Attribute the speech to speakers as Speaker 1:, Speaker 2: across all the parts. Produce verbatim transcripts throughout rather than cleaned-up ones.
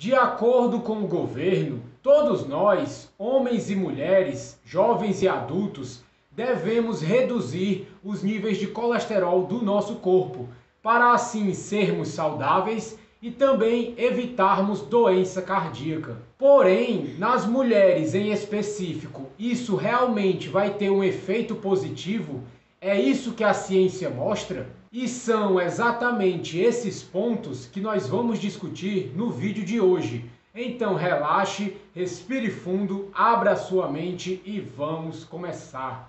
Speaker 1: De acordo com o governo, todos nós, homens e mulheres, jovens e adultos, devemos reduzir os níveis de colesterol do nosso corpo, para assim sermos saudáveis e também evitarmos doença cardíaca. Porém, nas mulheres em específico, isso realmente vai ter um efeito positivo? É isso que a ciência mostra? E são exatamente esses pontos que nós vamos discutir no vídeo de hoje. Então relaxe, respire fundo, abra sua mente e vamos começar.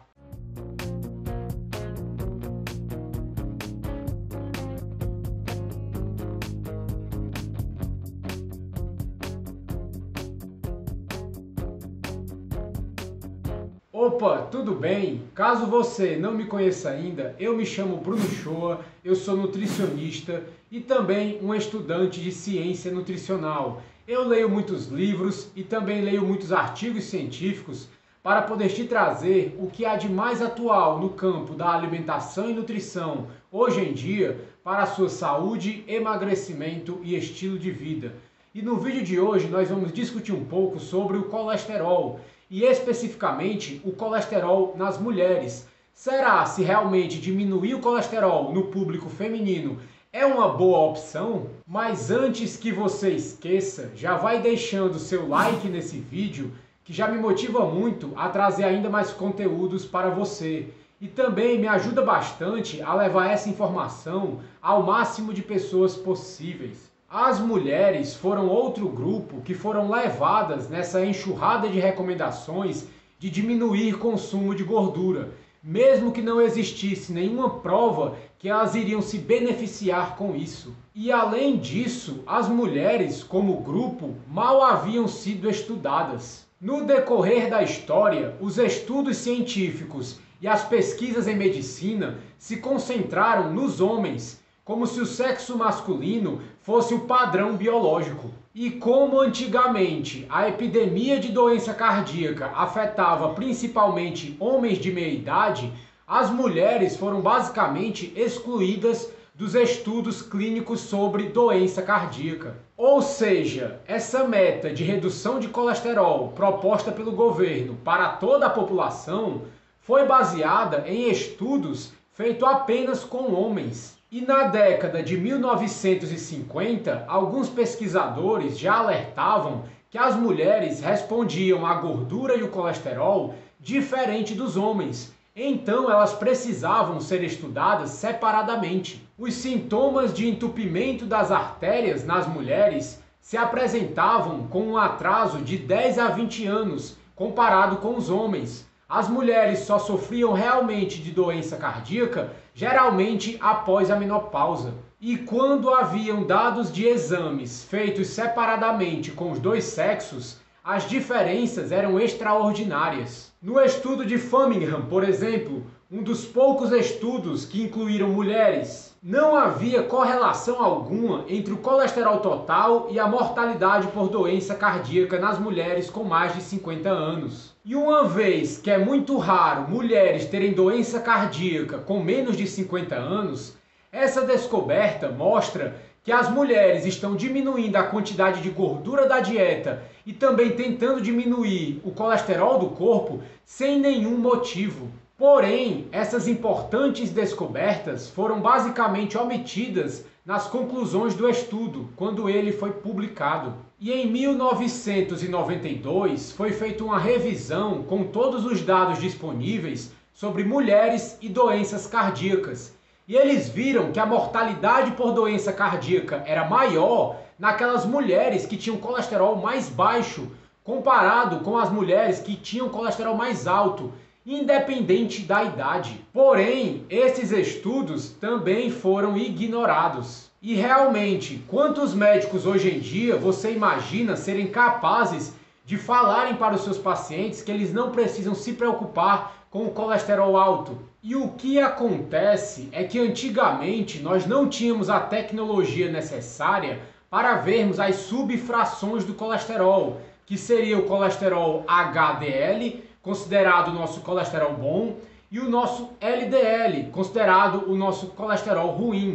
Speaker 1: Opa, tudo bem? Caso você não me conheça ainda, eu me chamo Bruno Shoa, eu sou nutricionista e também um estudante de ciência nutricional. Eu leio muitos livros e também leio muitos artigos científicos para poder te trazer o que há de mais atual no campo da alimentação e nutrição hoje em dia para a sua saúde, emagrecimento e estilo de vida. E no vídeo de hoje nós vamos discutir um pouco sobre o colesterol e especificamente o colesterol nas mulheres. Será se realmente diminuir o colesterol no público feminino é uma boa opção? Mas antes que você esqueça, já vai deixando seu like nesse vídeo, que já me motiva muito a trazer ainda mais conteúdos para você. E também me ajuda bastante a levar essa informação ao máximo de pessoas possíveis. As mulheres foram outro grupo que foram levadas nessa enxurrada de recomendações de diminuir consumo de gordura, mesmo que não existisse nenhuma prova que elas iriam se beneficiar com isso. E além disso, as mulheres, como grupo, mal haviam sido estudadas. No decorrer da história, os estudos científicos e as pesquisas em medicina se concentraram nos homens, como se o sexo masculino fosse o padrão biológico. E como antigamente a epidemia de doença cardíaca afetava principalmente homens de meia idade, as mulheres foram basicamente excluídas dos estudos clínicos sobre doença cardíaca. Ou seja, essa meta de redução de colesterol proposta pelo governo para toda a população foi baseada em estudos feitos apenas com homens. E na década de mil novecentos e cinquenta, alguns pesquisadores já alertavam que as mulheres respondiam à gordura e o colesterol diferente dos homens. Então elas precisavam ser estudadas separadamente. Os sintomas de entupimento das artérias nas mulheres se apresentavam com um atraso de dez a vinte anos comparado com os homens. As mulheres só sofriam realmente de doença cardíaca geralmente após a menopausa. E quando haviam dados de exames feitos separadamente com os dois sexos, as diferenças eram extraordinárias. No estudo de Framingham, por exemplo, um dos poucos estudos que incluíram mulheres, não havia correlação alguma entre o colesterol total e a mortalidade por doença cardíaca nas mulheres com mais de cinquenta anos. E uma vez que é muito raro mulheres terem doença cardíaca com menos de cinquenta anos, essa descoberta mostra que as mulheres estão diminuindo a quantidade de gordura da dieta e também tentando diminuir o colesterol do corpo sem nenhum motivo. Porém, essas importantes descobertas foram basicamente omitidas nas conclusões do estudo, quando ele foi publicado. E em mil novecentos e noventa e dois foi feita uma revisão com todos os dados disponíveis sobre mulheres e doenças cardíacas. E eles viram que a mortalidade por doença cardíaca era maior naquelas mulheres que tinham colesterol mais baixo, comparado com as mulheres que tinham colesterol mais alto, independente da idade. Porém, esses estudos também foram ignorados. E realmente, quantos médicos hoje em dia você imagina serem capazes de falarem para os seus pacientes que eles não precisam se preocupar com o colesterol alto? E o que acontece é que antigamente nós não tínhamos a tecnologia necessária para vermos as subfrações do colesterol, que seria o colesterol H D L, considerado o nosso colesterol bom, e o nosso L D L, considerado o nosso colesterol ruim.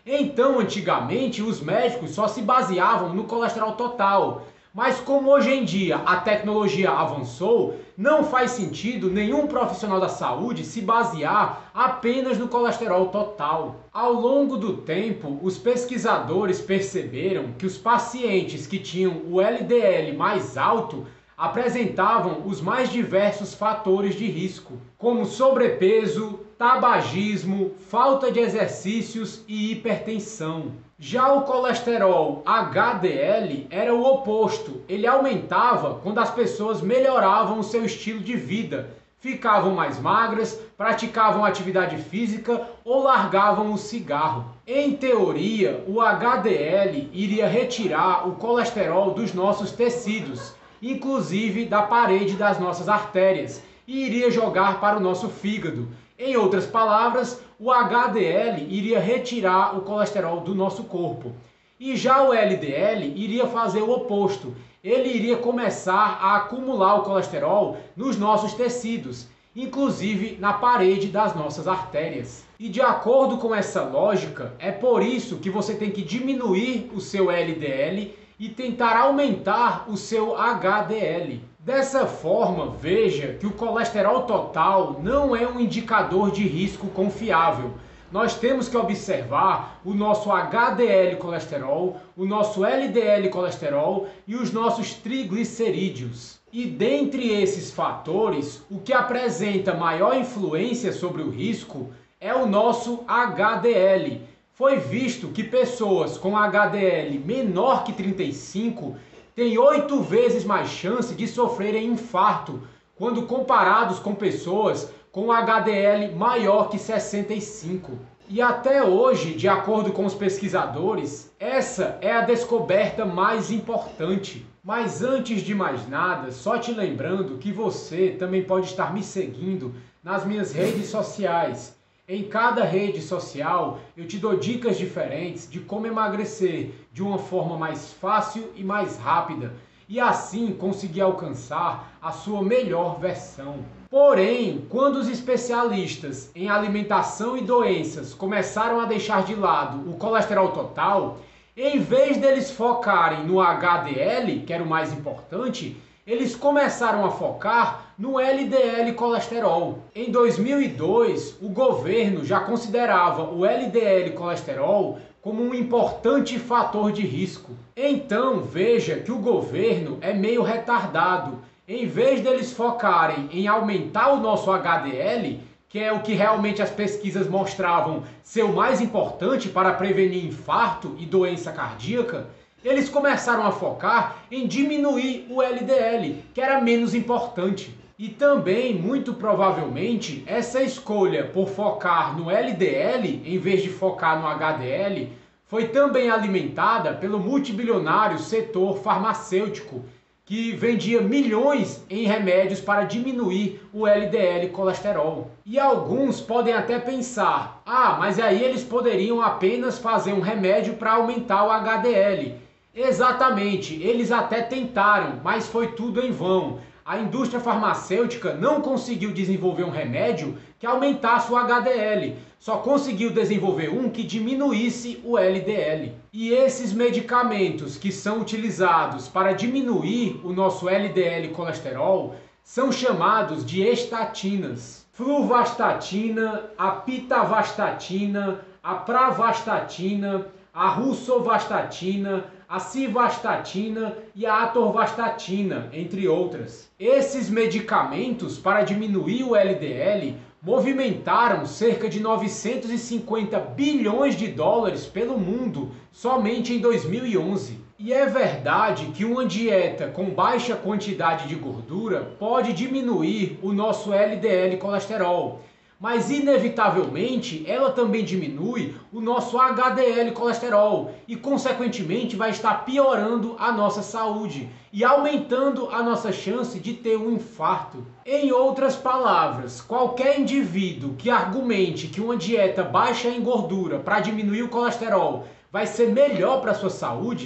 Speaker 1: Então, antigamente, os médicos só se baseavam no colesterol total. Mas como hoje em dia a tecnologia avançou, não faz sentido nenhum profissional da saúde se basear apenas no colesterol total. Ao longo do tempo, os pesquisadores perceberam que os pacientes que tinham o L D L mais alto apresentavam os mais diversos fatores de risco, como sobrepeso, tabagismo, falta de exercícios e hipertensão. Já o colesterol H D L era o oposto, ele aumentava quando as pessoas melhoravam o seu estilo de vida, ficavam mais magras, praticavam atividade física ou largavam o cigarro. Em teoria, o H D L iria retirar o colesterol dos nossos tecidos, inclusive da parede das nossas artérias, e iria jogar para o nosso fígado. Em outras palavras, o H D L iria retirar o colesterol do nosso corpo. E já o L D L iria fazer o oposto. Ele iria começar a acumular o colesterol nos nossos tecidos, inclusive na parede das nossas artérias. E de acordo com essa lógica, é por isso que você tem que diminuir o seu L D L e tentar aumentar o seu H D L. Dessa forma, veja que o colesterol total não é um indicador de risco confiável. Nós temos que observar o nosso H D L colesterol, o nosso L D L colesterol e os nossos triglicerídeos. E dentre esses fatores, o que apresenta maior influência sobre o risco é o nosso H D L. Foi visto que pessoas com H D L menor que trinta e cinco têm oito vezes mais chance de sofrerem infarto, quando comparados com pessoas com H D L maior que sessenta e cinco. E até hoje, de acordo com os pesquisadores, essa é a descoberta mais importante. Mas antes de mais nada, só te lembrando que você também pode estar me seguindo nas minhas redes sociais. Em cada rede social, eu te dou dicas diferentes de como emagrecer de uma forma mais fácil e mais rápida, e assim conseguir alcançar a sua melhor versão. Porém, quando os especialistas em alimentação e doenças começaram a deixar de lado o colesterol total, em vez deles focarem no H D L, que era o mais importante, eles começaram a focar no L D L colesterol. Em dois mil e dois, o governo já considerava o L D L colesterol como um importante fator de risco. Então, veja que o governo é meio retardado. Em vez deles focarem em aumentar o nosso H D L, que é o que realmente as pesquisas mostravam ser o mais importante para prevenir infarto e doença cardíaca, eles começaram a focar em diminuir o L D L, que era menos importante. E também, muito provavelmente, essa escolha por focar no L D L em vez de focar no H D L foi também alimentada pelo multibilionário setor farmacêutico, que vendia milhões em remédios para diminuir o L D L colesterol. E alguns podem até pensar, ah, mas aí eles poderiam apenas fazer um remédio para aumentar o H D L. Exatamente, eles até tentaram, mas foi tudo em vão. A indústria farmacêutica não conseguiu desenvolver um remédio que aumentasse o H D L, só conseguiu desenvolver um que diminuísse o L D L. E esses medicamentos que são utilizados para diminuir o nosso L D L colesterol são chamados de estatinas. Fluvastatina, a pitavastatina, a pravastatina, a rosuvastatina, a civastatina e a atorvastatina, entre outras. Esses medicamentos para diminuir o L D L movimentaram cerca de novecentos e cinquenta bilhões de dólares pelo mundo somente em dois mil e onze. E é verdade que uma dieta com baixa quantidade de gordura pode diminuir o nosso L D L colesterol, mas inevitavelmente ela também diminui o nosso H D L colesterol e consequentemente vai estar piorando a nossa saúde e aumentando a nossa chance de ter um infarto. Em outras palavras, qualquer indivíduo que argumente que uma dieta baixa em gordura para diminuir o colesterol vai ser melhor para a sua saúde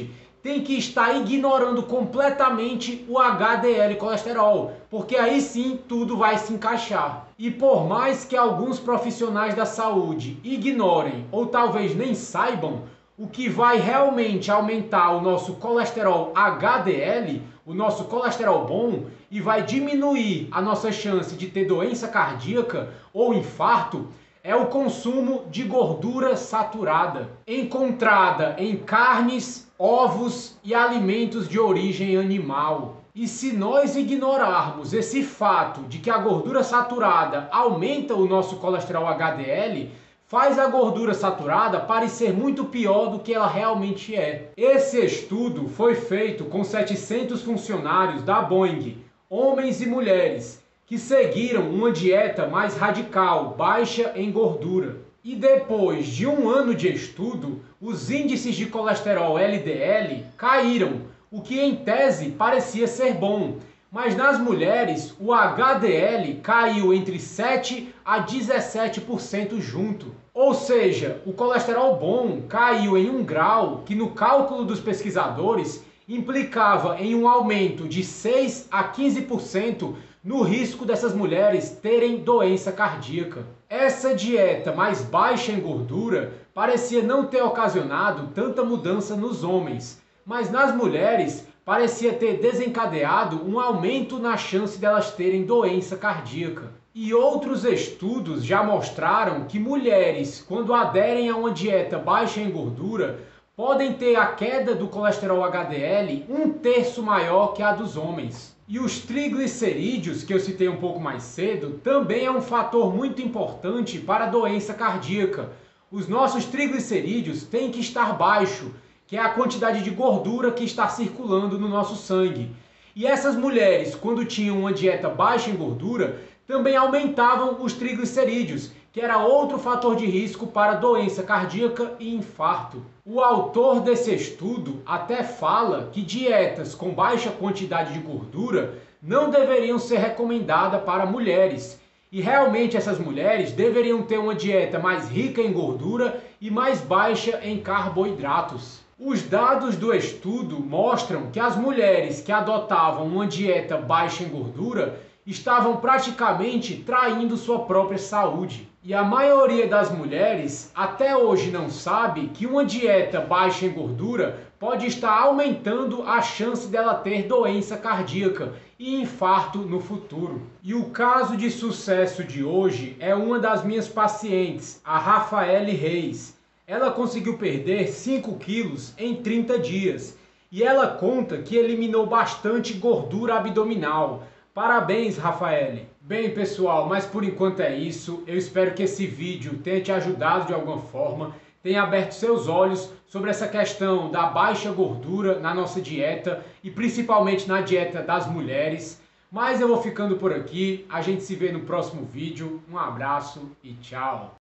Speaker 1: tem que estar ignorando completamente o H D L colesterol, porque aí sim tudo vai se encaixar. E por mais que alguns profissionais da saúde ignorem ou talvez nem saibam, o que vai realmente aumentar o nosso colesterol H D L, o nosso colesterol bom, e vai diminuir a nossa chance de ter doença cardíaca ou infarto, é o consumo de gordura saturada, encontrada em carnes, ovos e alimentos de origem animal. E se nós ignorarmos esse fato de que a gordura saturada aumenta o nosso colesterol H D L, faz a gordura saturada parecer muito pior do que ela realmente é. Esse estudo foi feito com setecentos funcionários da Boeing, homens e mulheres, que seguiram uma dieta mais radical, baixa em gordura. E depois de um ano de estudo, os índices de colesterol L D L caíram, o que em tese parecia ser bom. Mas nas mulheres, o H D L caiu entre sete a dezessete por cento junto. Ou seja, o colesterol bom caiu em um grau que no cálculo dos pesquisadores implicava em um aumento de seis a quinze por cento no risco dessas mulheres terem doença cardíaca. Essa dieta mais baixa em gordura parecia não ter ocasionado tanta mudança nos homens, mas nas mulheres parecia ter desencadeado um aumento na chance delas terem doença cardíaca. E outros estudos já mostraram que mulheres, quando aderem a uma dieta baixa em gordura, podem ter a queda do colesterol H D L um terço maior que a dos homens. E os triglicerídeos, que eu citei um pouco mais cedo, também é um fator muito importante para a doença cardíaca. Os nossos triglicerídeos têm que estar baixo, que é a quantidade de gordura que está circulando no nosso sangue. E essas mulheres, quando tinham uma dieta baixa em gordura, também aumentavam os triglicerídeos, que era outro fator de risco para doença cardíaca e infarto. O autor desse estudo até fala que dietas com baixa quantidade de gordura não deveriam ser recomendadas para mulheres. E realmente essas mulheres deveriam ter uma dieta mais rica em gordura e mais baixa em carboidratos. Os dados do estudo mostram que as mulheres que adotavam uma dieta baixa em gordura estavam praticamente traindo sua própria saúde. E a maioria das mulheres até hoje não sabe que uma dieta baixa em gordura pode estar aumentando a chance dela ter doença cardíaca e infarto no futuro. E o caso de sucesso de hoje é uma das minhas pacientes, a Rafaele Reis. Ela conseguiu perder cinco quilos em trinta dias e ela conta que eliminou bastante gordura abdominal. Parabéns, Rafaele! Bem, pessoal, mas por enquanto é isso. Eu espero que esse vídeo tenha te ajudado de alguma forma, tenha aberto seus olhos sobre essa questão da baixa gordura na nossa dieta e principalmente na dieta das mulheres. Mas eu vou ficando por aqui. A gente se vê no próximo vídeo. Um abraço e tchau!